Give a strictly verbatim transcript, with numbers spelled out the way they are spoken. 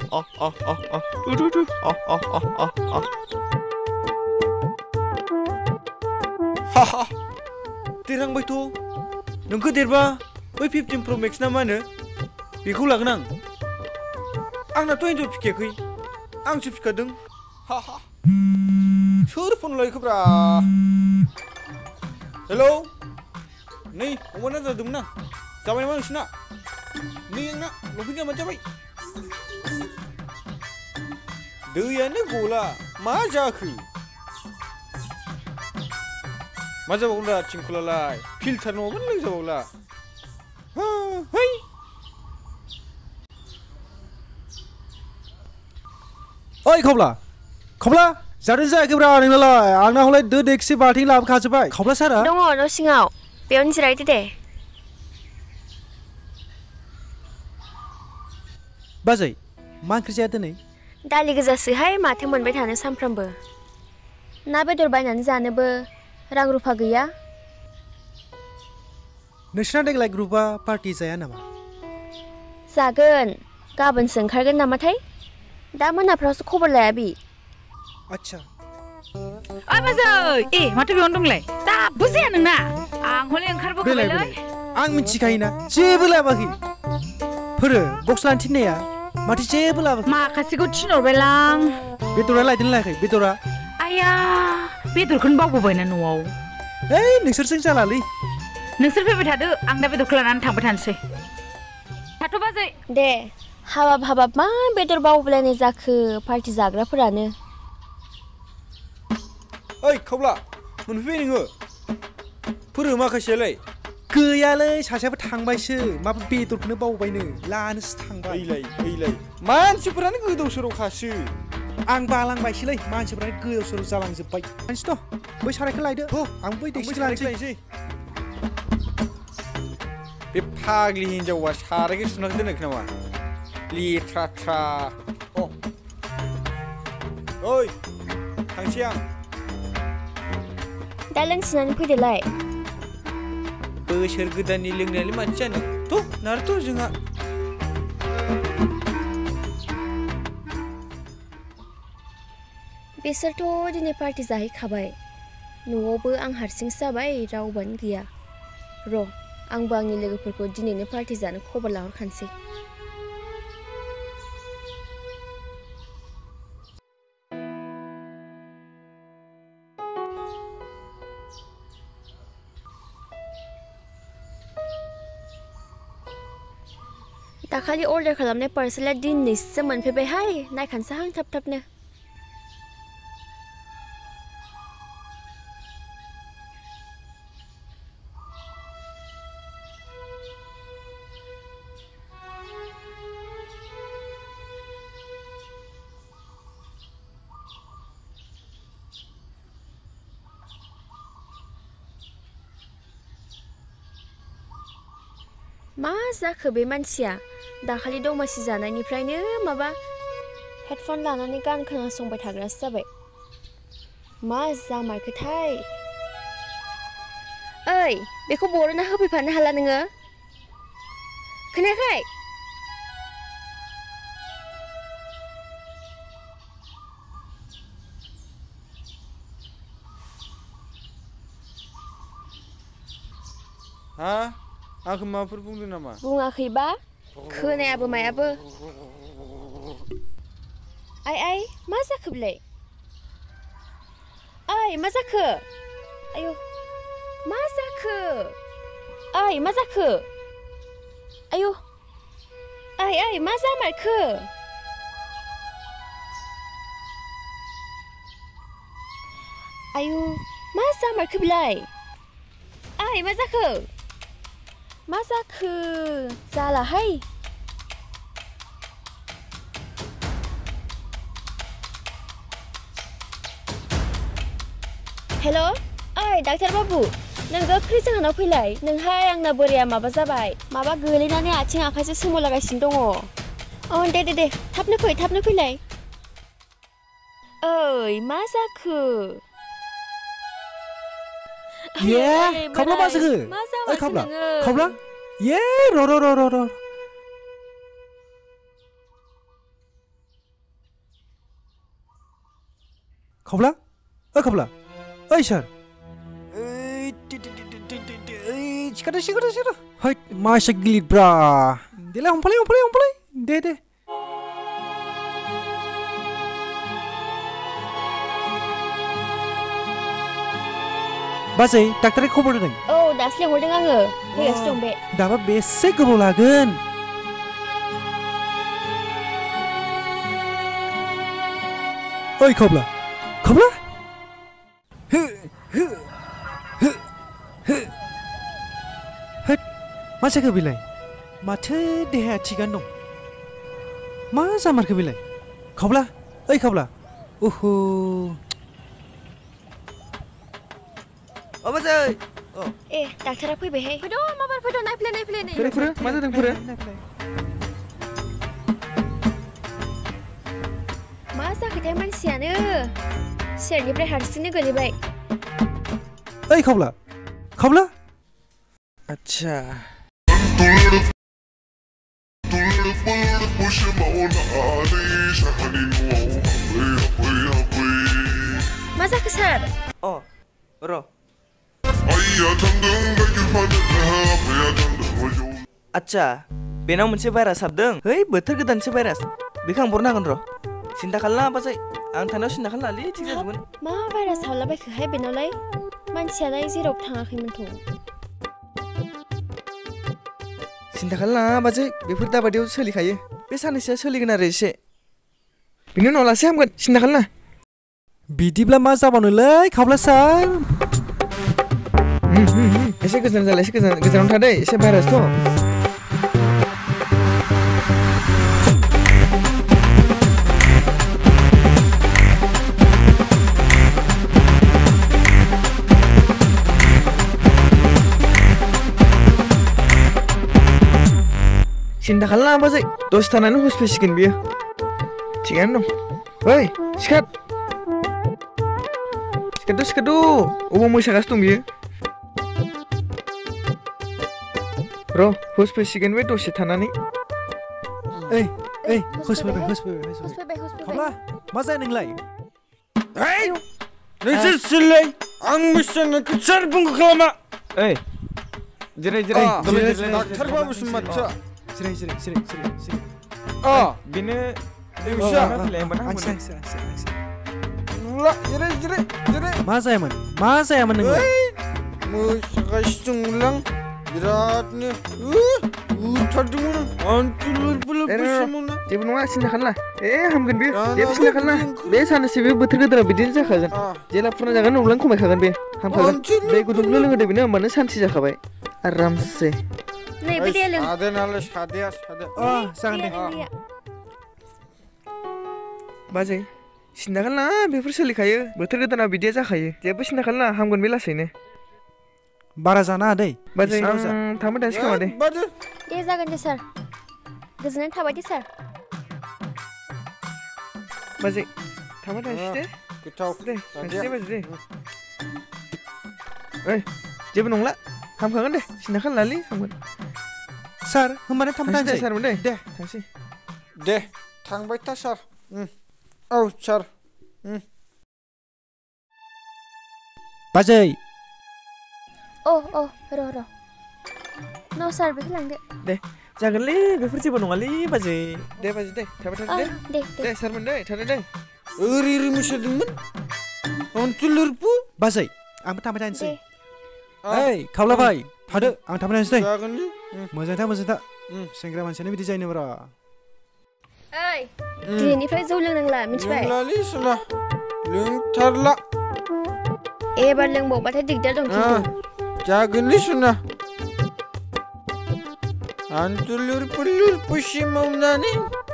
अ अ अ अ दु दु अ अ अ अ अ हा हा देरहांबायथ' नोंखौ देरबा बै फिफ्टिन प्र मेक्स ना मा होनो बेखौ लागोन आं आंनाथ' एन्जर फिखायाखै आंसो फिखादों हा हा सोर फन लायखोब्रा हेलौ नै अमा आदार होदोंमोन आं जाबाय नामा नोंसिना नै आंना लंपेन्ट गानबानो जाबाय दैयानो गला मा जाखो मा जाबावला थिंखलालाय फिल्टार नङाबानो लोंजाबावला है ओइ खब्ला खब्ला जादों जायाखैब्रा नोंनालाय आंना हले दो देखसि बाल्थिं लाबोखाजोब्बाय खब्ला सारा दङ न' सिङाव बेयावनो जिरायदो दे बाजै मा ओंख्रि जाया दिनै दालि गोजासोहाय माथो मोनबाय थानो सानफ्रामबो ना बेदर बायनानै जानोबो रां रुफा गैया नोंसिना देग्लाय ग्रुपआ पार्टि जाया नामा जागोन गाबोनसो ओंखारगोन नामाथाय दा मोनाफ्रावसो खबर लाया बि आच्छा ओइ बाजै ए माथो बेयावनो दंलाय दाबो जाया नोंना आं हले ओंखारबोखाबायलै आं मिथिखायोना जेबो लाबोआखै फोरो बक्स लानो थिननाया माथो जेबो लाबोआखै माखासेखौ थिनहरबायलां बेदरा लायदों लायाखै बेदरा आया बेदरखौनो बावबोबायना न'आव ओइ नोंसोरजों जालालै नोंसोर फैबाय थादो आं दा बेदरखौ लानानै थांबाय थानोसै थाथ' बाजै दे हाबाब हाबाब मा बेदर बावबोलायनाय जाखो पार्टि जाग्राफोरानो ओइ खावला मोनफैबाय नोङो फोरो माखासेयालाय गैयालै सासेयाबो थांबायसो माबा बेदरखौनो बावबायनो लानोसो थांबाय ओइलाय ओइलाय मानसिफोरानो गोदाव सोरावखासो आं बालांबायसोलै मानसिफोरानो गोदाव सोराव जालांजोब्बाय मानसिथ' बै सारायखौ लायदो हो आं बै देखसिखौ लानोसै बे फाग्लि हिन्जावा सारायखौ सुनानै दोनाखै नामा लेथ्रा थ्रा अ ओइ थांसै आं दा लोंसिनानै फैदोलाय बोसोर गोदाननि लोंनायालाय माथो जानो थ' नारथ' जोंहा बिसोरथ' दिनै पार्टि जाहैखाबाय न'आवबो आं हारसिंसो जाबाय रावबोआनो गैया र' आंबो आंनि लोगोफोरखौ दिनैनो पार्टि जानो खबर लाहरखानोसै दाखालि अर्डार खालामनाय पार्सेला दिनैसो मोनफैबायहाय नायखानोसैहां थाब थाबनो मा जाखो बे मानसिया दाखालि दमासि जानायनिफ्रायनो माबा हेडफन लानानै गान खोनासंबाय थाग्रासो जाबाय मा जामारखोथाय ओइ बेखौ बर'ना होफैफानो हाला नोङो खोनायाखै हा आंखौ माबाफोर बुंदों नामा बुङाखैबा खोनायाबो मायाबो आइ आइ मा जाखो बेलाय ओइ मा जाखो आयौ मा जाखो ओइ मा जाखो आयौ ओइ ओइ मा जामारखो आयौ मा जामारखो बेलाय ओइ मा जाखो मा जाखो जालाहाय हेल' ओइ डाक्टार बाबु नों गोख्रै जोंहानाव फैलाय नोंहाय आंना बोराया माबा जाबाय माबा गोलैनानै आथिं आखाइसो सोमावलागासिनो दङ अ दे दे दे थाबनो फै थाबनो फैलाय ओइ मा जाखो ये खावला मा जाखो ओइ खावला खावला ये र र र र र खबला ओ खबला ओइ सार ओइ ओइ सिखादा सिखादा सिखादा है मा एसे गिलिरब्रा देलाय हमफालाय हमफालाय हमफालाय दे दे बाजै डाक्टारा खबर होदों औ दासो लेंहरदों आङो फैगासिनो दं बे दाबा बेसे गोबाव लागोन ओइ खबला खबला होद मा जाखो बेलाय माथो देहाया थिगानो दं मा जामारखो बेलाय खबला ओइ खबला ओहो अ बाजै ए डाक्टारा फैबायहाय फैद' माबार फैद' नायफ्ले नायफ्ले नै फोरो फोरो मा जादों फोरो मा जाखोथाय मानसियानो सेरनिफ्राय हारसिंनो गोलैबाय ओइ खबला खबला आच्छा मा जाखो सार अ र' आच्छा बेनाव मोनसे भाइरास हाबदों है बोथोर गोदानसो भाइरास बेखौ आं बरनो हागोन र' सिन्था खालामना बाजै आं थानायाव सिन्था खालामनालै थिग जाजोबगोन मा भाइरास हाबलाबायखोहाय बेनावलाय मानसियालाय जेरावबो थाङाखैमोनथ' सिन्था खालामना बाजै बेफोर दाबादियाव सोलिखायो बे साननैसोआ सोलिगोन आरो एसे बिनि उनाव लासै हामगोन सिन्था खालामना बिदिब्ला मा जाबावनोलै खबला सार एसे गोजान जालाय एसे गोजान गोजानाव थादे एसे भाइरासथ' सिन्था खालामना बाजै दसे थानानै हुस फैसिगोन बियो थिगानो दं ओइ सिखार सिखारद' सिखारद' अबाव मोसागासिनो दं बियो र' हुस फैसिगोन बे दसे थानानै ओइ ओइ हुस फैबाय हुस फैबाय हुस हुस फैबाय फैबाय हुस फैबाय खबला मा जायो नोंलाय ओइ नोंसोर सोरलै आं मिथिनायखौ सोर बुंखो खालामा ओइ जिराय जिराय जिराय, जिराय डाक्टार बाबुसो माथो जिराय जिराय जिराय जिराय जिराय अ बेनो नोंसा आंसो आंसो आंसो आंसो नुला जिराय जिराय जिराय मा जायामोन मा जायामोन नोंलाय मोसागासिनो दंमोनलां बिरादनो उथारदोंमोन आं आन्थुलुरबोलो बुसोमोन जेबो नङा सिन्था खालामना ए हामगोन बे जेबो सिन्था खालामना बे साननैसो बे बोथोर गोदानाव बिदिनो जाखागोन जेला फुरा जागोन अब्लानो खमायखागोन बे हामखागोन दै गुदुंल' लोंहोदो बेनो होमबानो सान्थि जाखाबाय आरामसे नै बे दे लों सादे नालाय सादेया सादे अ जागोन दे दैया बाजै सिन्था खालामना बेफोर सोलिखायो बोथोर गोदानाव बिदिया जाखायो जेबो सिन्था खालामना हामगोन बे लासैनो बारा जाना दै बाजै एसेल' जा। आं थांबाय थानोसै खोमा दे बादे दे जागोन दे सार गोजोननाय थाबाय दे सार बाजै थांबाय थानोसै दे गोथाव दे थांसै दे बाजै दे ओइ जेबो नंला हामखागोन दे सिन्था खालामनालै हामगोन सार होमबानो थांबाय थांसै दे थानोसै सारमोन दे दे थांसै दे थांबाय था सार औ सार बाजै अ अ र' र' न' सार बेखौ लांदो दे जागोनलै बेफोर जेबो नङालै बाजै दे बाजै दे थाबाय अ थादो दे दे दे दे सारमोन दे थादो दे ओरै ओरै मोसादोंमोन आन्थुलुरबो बाजै आंबो थांबाय थानोसै दे ओइ खावला भाई थादो आं थांबाय थानोसै दै जागोनलै मोजां था मोजां था सेंग्रा मानसियानो बिदि जायो ब्रा ओइ दिनैनिफ्राय जौ लोंनांला मिथिबाय लोंलालै सोला लोंथारला एबार लोंबावबाथाय दिगदार दं खिन्थु जागोनलै सोना आन्थुलुर पुलुर पुसि मावनानै